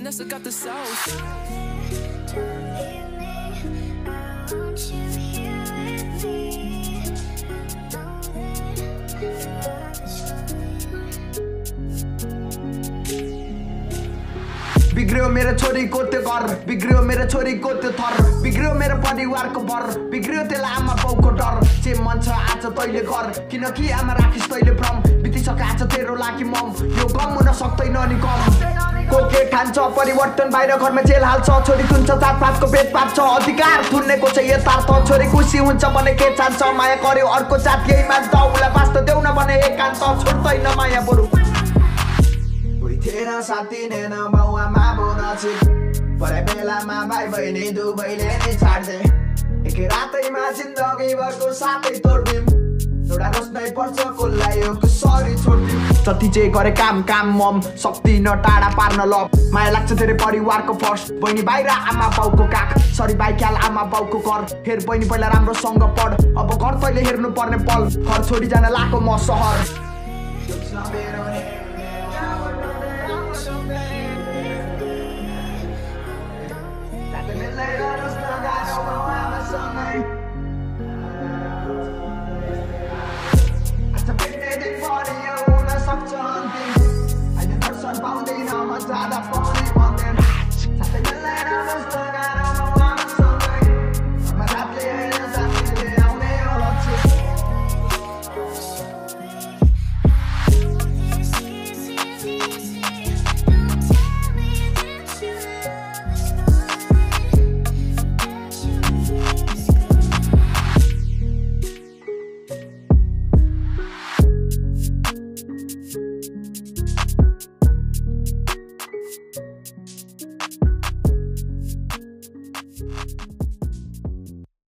Vanessa got the sauce. बिग्रियो मेरो छोरीको त्यो घर बिग्रियो मेरो छोरीको त्यो थर बिग्रियो मेरो परिवारको भर बिग्रियो त्यसलाई आमा बाउको डर जे मन छ आज तैले कर किनकि आमा राखिस् तैले भ्रम बितिसके आज तेरो लागि मम यो गम हुन सक्दैन नि कम को के ठान्छ परिवर्तन बाहिर घरमा जेल हाल्छ छोरी थुन्छ जातपातको भेदभाव छ अधिकार थुन्नेको छ यथार्थ छोरी खुसी हुन्छ भने के चाहन्छ माया गर्यो अर्को जात यही मान्छ उसलाई बाँच्न देऊ न भने एकान्त छोड्दैन माया बरु तेरा साथी नेन बाउआमा बोनाछि परे बेलामा भाइ बहिनी दुवैले नि छाड्दे एकै रातैमा जिन्दगी भरको साथै तोड्दिम एउटा रोज्नै पर्छ कसलाई यो कसरी छोड्दिम जति जे गरे काम काम मम सक्दिन टाढा पार्न लभ माया लाग्छ तेरो परिवारको फर्स्ट बहिनी बाहिर आमा बाउको काख सरी भाइ ख्याल आमा बाउको घर हेर बहिनी पहिला राम्रोसँग पढ अब घर तैले हेर्नु पर्ने पल घर छोडी जान लाको म सहर